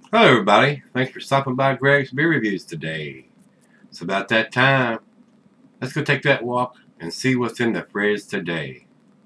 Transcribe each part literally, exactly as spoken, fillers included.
Hello, everybody. Thanks for stopping by Greg's Beer Reviews today. It's about that time. Let's go take that walk and see what's in the fridge today.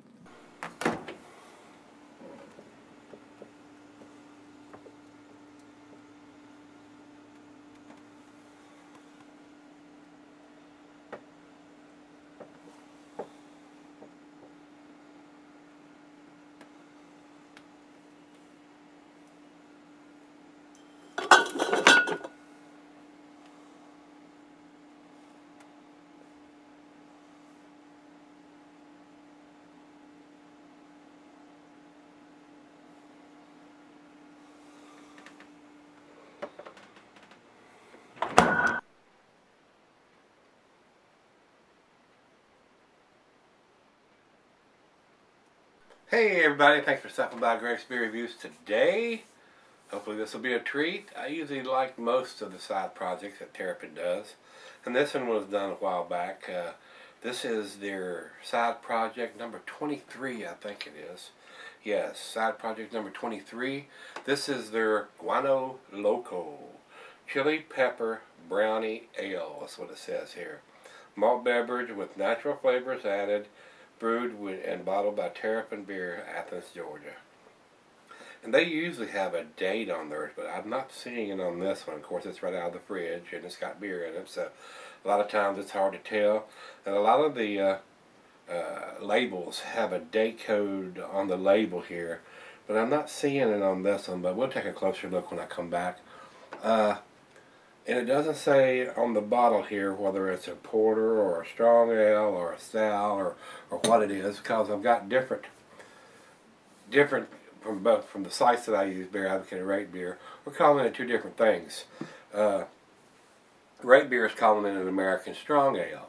Hey, everybody. Thanks for stopping by Greg's Beer Reviews today. Hopefully this will be a treat. I usually like most of the side projects that Terrapin does. And this one was done a while back. Uh, this is their side project number twenty-three, I think it is. Yes, side project number twenty-three. This is their Guano Loco Chili Pepper Brownie Ale. That's what it says here. Malt beverage with natural flavors added, brewed with, and bottled by Terrapin Beer, Athens, Georgia. And they usually have a date on theirs, but I'm not seeing it on this one. Of course, it's right out of the fridge, and it's got beer in it, so a lot of times it's hard to tell. And a lot of the uh, uh, labels have a date code on the label here, but I'm not seeing it on this one, but we'll take a closer look when I come back. Uh, and it doesn't say on the bottle here whether it's a porter or a strong ale or a stout or, or what it is, because I've got different different from both from the sites that I use, Beer Advocate and Rate Beer. We're calling it two different things. Uh, Rate Beer is calling it an American Strong Ale,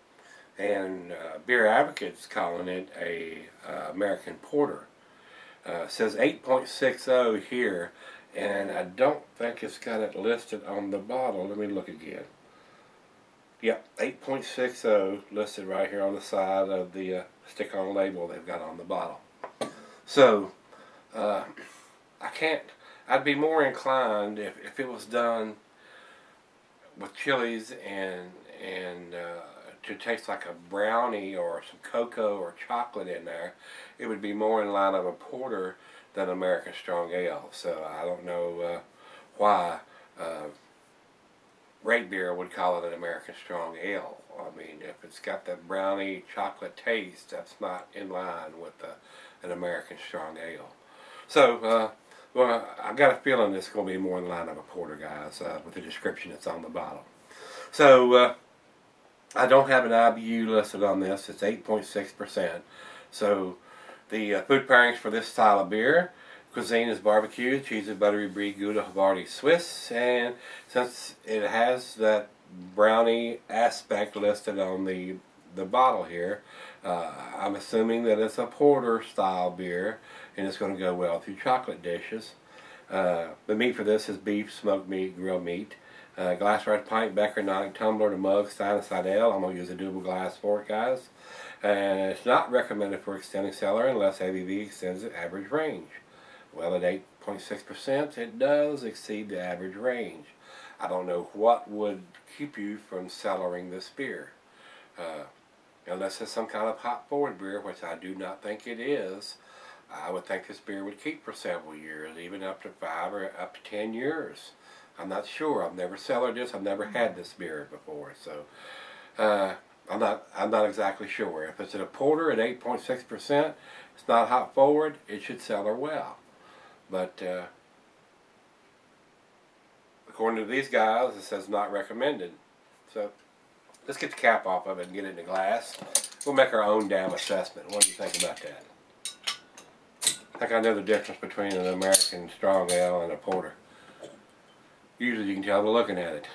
and uh, Beer Advocate's calling it a uh, American Porter. Uh, it says eight point six oh here, and I don't think it's got it listed on the bottle. Let me look again. Yep, eight point six oh listed right here on the side of the uh, stick-on label they've got on the bottle. So, uh, I can't, I'd be more inclined if, if it was done with chilies and, and uh, to taste like a brownie or some cocoa or chocolate in there, it would be more in line of a porter than American Strong Ale. So I don't know uh, why uh, Rate Beer would call it an American Strong Ale. I mean, if it's got that brownie chocolate taste, that's not in line with the, an American Strong Ale. So, uh, well, I've got a feeling this is going to be more in line of a porter, guys, uh, with the description that's on the bottle. So, uh, I don't have an I B U listed on this. It's eight point six percent. So, the uh, food pairings for this style of beer, cuisine is barbecue, cheesy, buttery, brie, Gouda, Havarti, Swiss, and since it has that brownie aspect listed on the the bottle here, uh, I'm assuming that it's a porter style beer, and it's going to go well through chocolate dishes. Uh, the meat for this is beef, smoked meat, grilled meat. Uh, glass red pint, becker, nonic, tumbler to mug, stein side ale. I'm going to use a double glass for it, guys. And it's not recommended for extending cellar unless A B V extends the average range. Well, at eight point six percent, it does exceed the average range. I don't know what would keep you from cellaring this beer. Uh, unless it's some kind of hop forward beer, which I do not think it is. I would think this beer would keep for several years, even up to five or up to ten years. I'm not sure. I've never cellared this. I've never had this beer before, so uh, I'm not. I'm not exactly sure. If it's at a porter at eight point six percent, it's not hop forward. It should cellar well, but uh, according to these guys, it says not recommended. So let's get the cap off of it and get it in a glass. We'll make our own damn assessment. What do you think about that? I think I know the difference between an American Strong Ale and a porter. Usually you can tell by looking at it.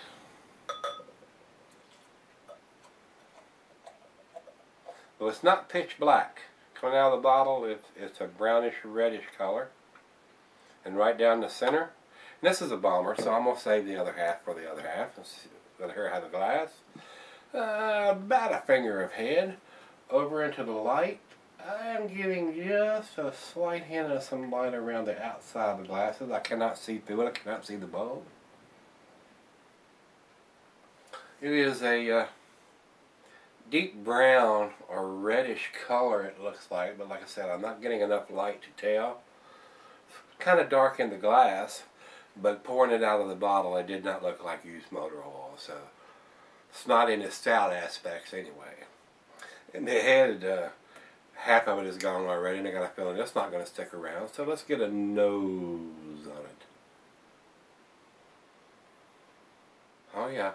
Well, it's not pitch black. Coming out of the bottle, it's, it's a brownish reddish color. And right down the center, and this is a bomber, so I'm going to save the other half for the other half. Let's let her have the glass. Uh, about a finger of head over into the light. I am getting just a slight hint of some light around the outside of the glasses. I cannot see through it. I cannot see the bulb. It is a uh, deep brown or reddish color, it looks like, but like I said, I'm not getting enough light to tell. Kind of dark in the glass, but pouring it out of the bottle, it did not look like used motor oil, so it's not in its stout aspects anyway. And the head, uh, half of it is gone already, and I got a feeling it's not going to stick around, so let's get a nose on it. Oh yeah.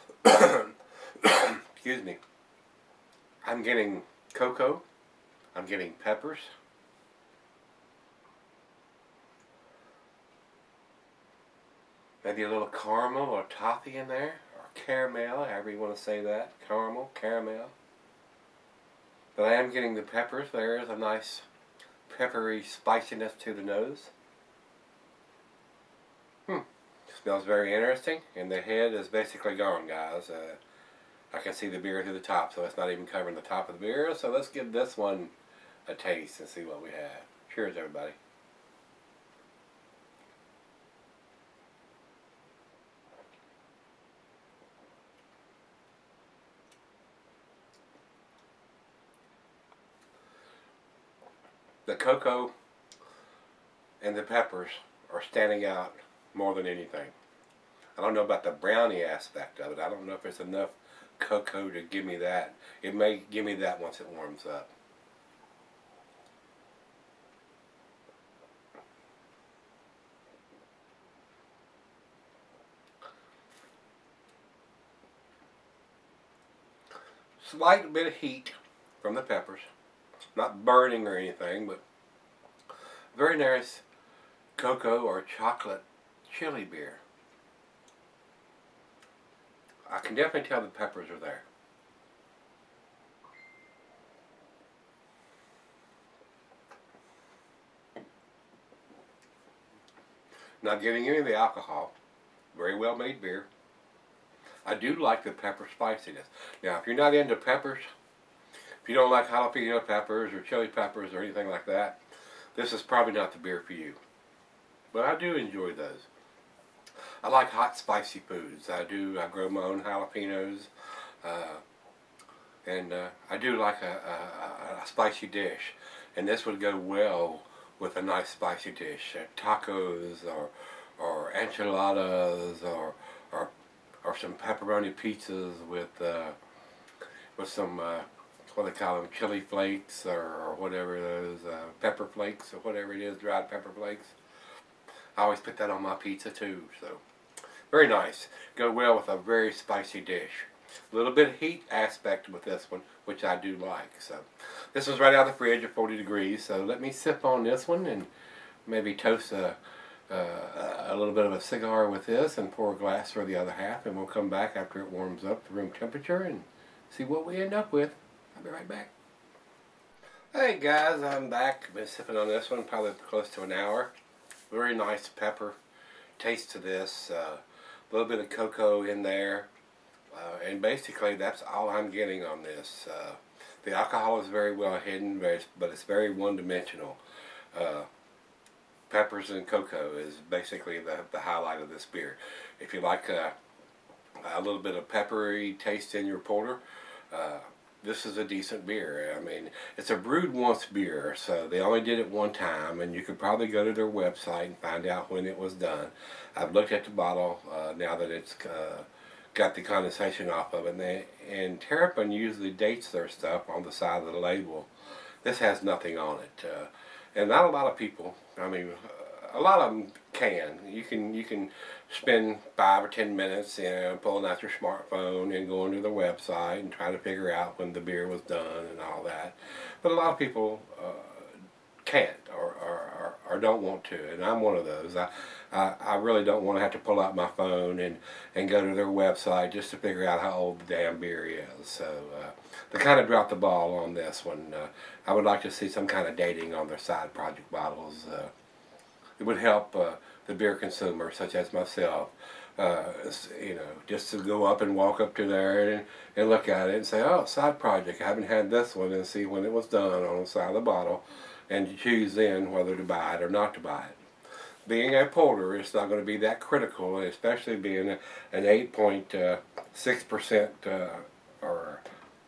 Excuse me. I'm getting cocoa. I'm getting peppers. Maybe a little caramel or toffee in there, or caramel, however you want to say that. Caramel, caramel. But I am getting the peppers. There is a nice peppery spiciness to the nose. Hmm. Smells very interesting, and the head is basically gone, guys. Uh, I can see the beer through the top, so it's not even covering the top of the beer. So let's give this one a taste and see what we have. Cheers, everybody. The cocoa and the peppers are standing out more than anything. I don't know about the brownie aspect of it. I don't know if there's enough cocoa to give me that. It may give me that once it warms up. Slight bit of heat from the peppers. Not burning or anything, but very nice cocoa or chocolate chili beer. I can definitely tell the peppers are there. Not getting any of the alcohol. Very well made beer. I do like the pepper spiciness. Now, if you're not into peppers, if you don't like jalapeno peppers or chili peppers or anything like that, this is probably not the beer for you. But I do enjoy those. I like hot, spicy foods. I do. I grow my own jalapenos, uh, and uh, I do like a, a, a spicy dish. And this would go well with a nice spicy dish, uh, tacos or or enchiladas or or or some pepperoni pizzas with uh, with some uh, what they call them, chili flakes or, or whatever those uh, pepper flakes or whatever it is, dried pepper flakes. I always put that on my pizza too, so very nice. Go well with a very spicy dish. A little bit of heat aspect with this one, which I do like. So this was right out of the fridge at forty degrees. So let me sip on this one and maybe toast a, uh, a little bit of a cigar with this and pour a glass for the other half. And we'll come back after it warms up to room temperature and see what we end up with. I'll be right back. Hey guys, I'm back. Been sipping on this one probably close to an hour. Very nice pepper taste to this. Uh, a little bit of cocoa in there. Uh, and basically that's all I'm getting on this. Uh, the alcohol is very well hidden, very, but it's very one-dimensional. Uh, peppers and cocoa is basically the, the highlight of this beer. If you like a, a little bit of peppery taste in your porter, uh, this is a decent beer. I mean, it's a brewed once beer, so they only did it one time, and you could probably go to their website and find out when it was done. I've looked at the bottle uh, now that it's uh, got the condensation off of it, and, they, and Terrapin usually dates their stuff on the side of the label. This has nothing on it, uh, and not a lot of people. I mean, a lot of them can. You can you can spend five or ten minutes, you know, pulling out your smartphone and going to the website and trying to figure out when the beer was done and all that. But a lot of people uh, can't or, or, or, or don't want to, and I'm one of those. I, I, I really don't want to have to pull out my phone and, and go to their website just to figure out how old the damn beer is. So uh, they kind of dropped the ball on this one. Uh, I would like to see some kind of dating on their side project bottles. Uh, it would help uh, the beer consumer, such as myself, uh, you know, just to go up and walk up to there and, and look at it and say, oh, side project, I haven't had this one, and see when it was done on the side of the bottle, and choose then whether to buy it or not to buy it. Being a porter, it's not going to be that critical, especially being a, an eight point six percent uh, or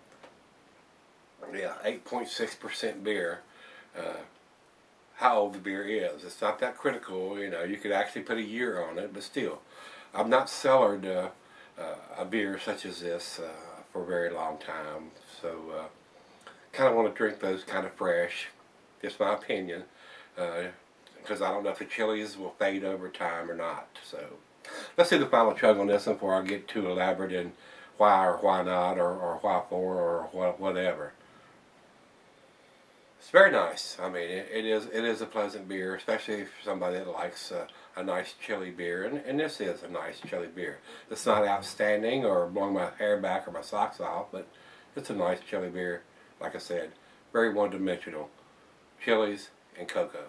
yeah, eight point six percent beer. Uh, how old the beer is. It's not that critical, you know, you could actually put a year on it, but still, I've not cellared uh, uh, a beer such as this uh, for a very long time, so uh, kind of want to drink those kind of fresh, just my opinion, because uh, I don't know if the chilies will fade over time or not. So let's see the final chug on this one before I get too elaborate in why or why not, or, or why for, or what, whatever. It's very nice. I mean, it, it is it is a pleasant beer, especially for somebody that likes uh, a nice chili beer, and, and this is a nice chili beer. It's not outstanding or blowing my hair back or my socks off, but it's a nice chili beer. Like I said, very one-dimensional. Chilies and cocoa.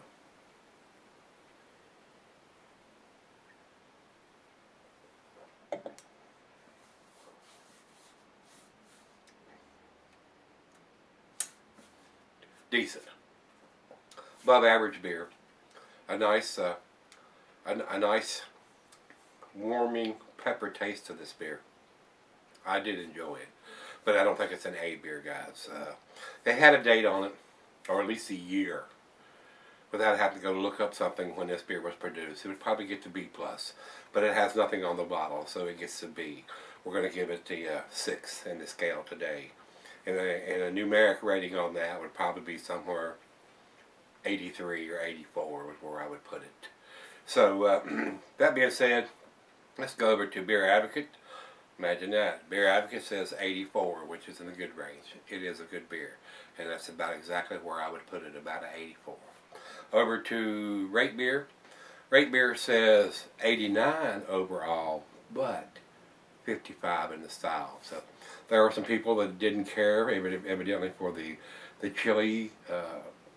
Decent. Above average beer. A nice, uh, a, a nice warming pepper taste to this beer. I did enjoy it, but I don't think it's an A beer, guys. Uh, they had a date on it, or at least a year, without having to go look up something when this beer was produced. It would probably get to B plus, but it has nothing on the bottle, so it gets to B. We're going to give it the uh, six in the scale today. And a, and a numeric rating on that would probably be somewhere eighty-three or eighty-four was where I would put it. So, uh, that being said, let's go over to Beer Advocate. Imagine that. Beer Advocate says eighty-four, which is in the good range. It is a good beer. And that's about exactly where I would put it, about an eighty-four. Over to Rate Beer. Rate Beer says eighty-nine overall, but fifty-five in the style. So there were some people that didn't care, evidently, for the the chili uh,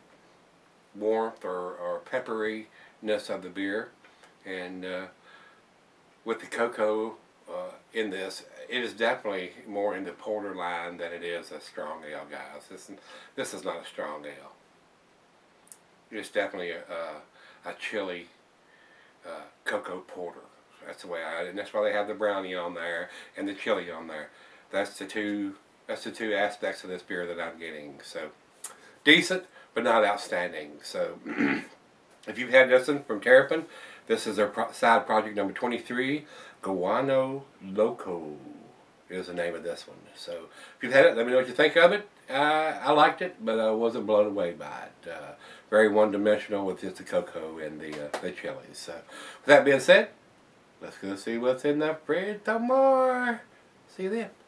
warmth or, or pepperiness of the beer, and uh, with the cocoa uh, in this, it is definitely more in the porter line than it is a strong ale, guys. This this is not a strong ale. It's definitely a a, a chili uh, cocoa porter. That's the way I, and that's why they have the brownie on there and the chili on there. That's the two. That's the two aspects of this beer that I'm getting. So decent, but not outstanding. So if you've had this one from Terrapin, this is their pro side project number twenty-three. Guano Loco is the name of this one. So if you've had it, let me know what you think of it. Uh, I liked it, but I wasn't blown away by it. Uh, very one-dimensional with just the cocoa and the uh, the chilies. So with that being said, let's go see what's in the fridge tomorrow. See you then.